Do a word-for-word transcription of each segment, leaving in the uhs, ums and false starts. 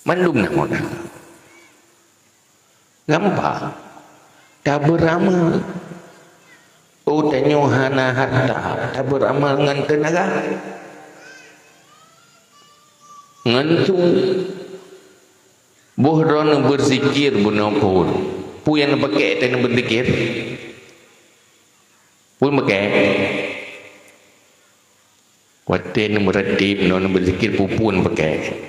Mandum nak modal. Gampang. Tak beramal. Oh tanyo hana hatta. Tak beramal dengan tenaga. Ngantu bohron berzikir bunapun. Pu yang pakai tanyo berzikir. Pun pakai. Kuatin meretip non berzikir pupun pakai.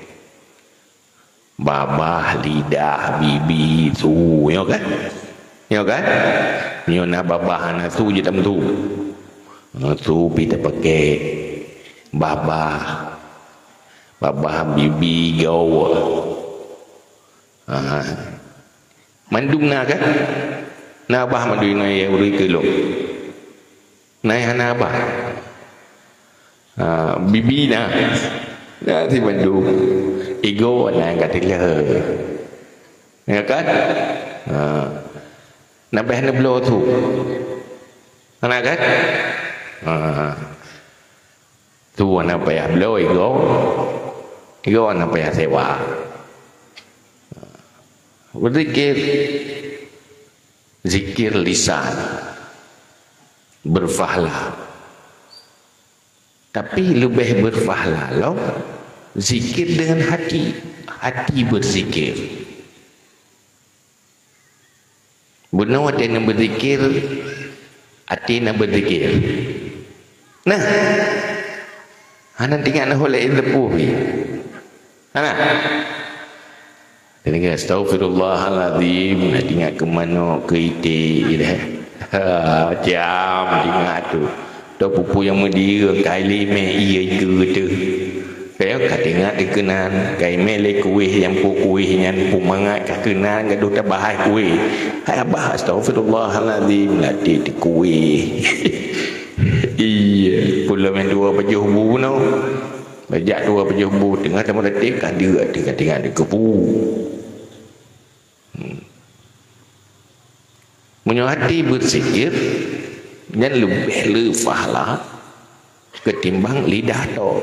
Babah, lidah, bibi, su, ya kan? Ya kan? Nyo na babah na su je tam tu. Su pi tak pakai. Babah. Babah bibi gawa. Ha. Mandung na kan? Na bah mandui na ya uri kelok. Nai hana bah. Ha, bibi na. Na thì mandung. Ego là gạt đi lờ, nghe cái, nằm bên nằm lô thủ, anh cái, tu nằm bên lô ego, ego nằm bên sewa, berzikir, zikir lisan, berfahala, tapi lebih berfahala loh. Zikir dengan hati, hati berzikir. Benar hati nak berzikir, hati nak berzikir. Nah, anak tinggal nak oleh lepuh ni. Anak, tengok astagfirullahaladzim, nak tinggal ke mana ke ite, dah. Jam tinggal tu. Tu pupu yang mendia kali me iya ke tu. Kaya katingat dikenan kai mele kuih yang pu kuih yang pu mangat kakenan gaduh ta bahai kuih hai abah astagfirullahalazim lati di kuih iya pula main dua pajuh bu no bajak dua pajuh bu tengah sama detik kan dia ada katingat di kepu hmm. Menyuati berzikir dan lebih lefahlah ketimbang lidah tu.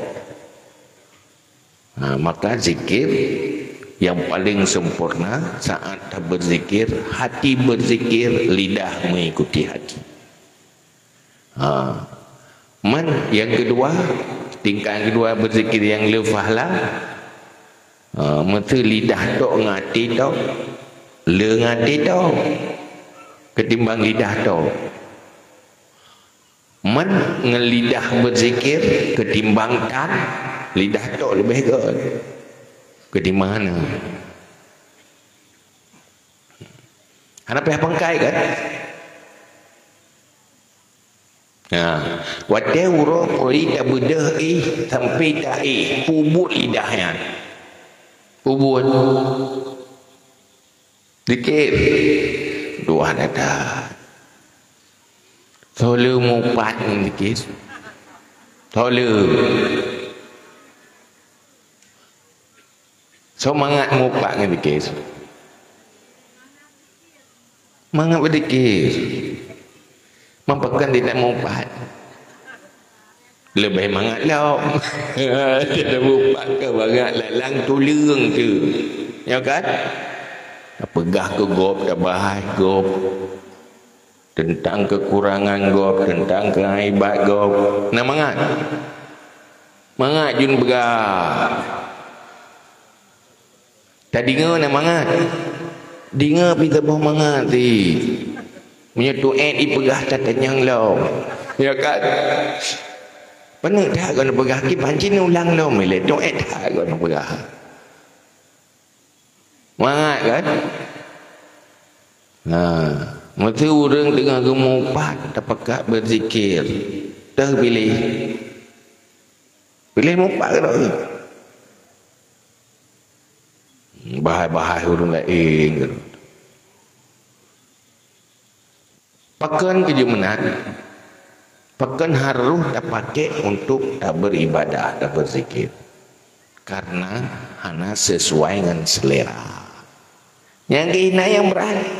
Nah, maka zikir yang paling sempurna saat berzikir, hati berzikir, lidah mengikuti hati. Ha. Man yang kedua, tingkatan kedua berzikir yang lefahlah, ha, mata lidah tok ngati tok, le ngati tok, ketimbang lidah tok. Man ngelidah berzikir ketimbang tan. Lidah tok lebih ke ke di mana? Anak pihak pangkai kan? Nah, wadah urut poli tak bedah eh sampai tak eh pubut lidahnya, pubut, dikit, dua nada, solu mupat dikit, solu. So mangat mupak dengan dikir. Mangat berdikir. Mampakan tidak mupak. Lebih mangat lah. Tidak mupak ke mangat lalang tulang tu. Ya kan? Pegah ke gop, dah bahas gop. Tentang kekurangan gop, tentang keaibat gop. Nak mangat? Mangat jun begah. Tak dengar nak mangat. Dengar pinta bawah mangat ti. Punya tuet dipegah tak tanyang lau. Ya kan? Penuh tak kau nak pegah ki pancin ulang lau mele tuet tak kau nak pegah. Mangat kan? Nah, masa orang tengah gemupat tak pakat berzikir. Terpilih. Pilih mupat ke tak? Bahai-bahai hurung lain. Pakan kejemenan, pakan harus tak pakai untuk tak beribadah, tak berzikir. Karena hanya sesuai dengan selera. Yang kena yang berat.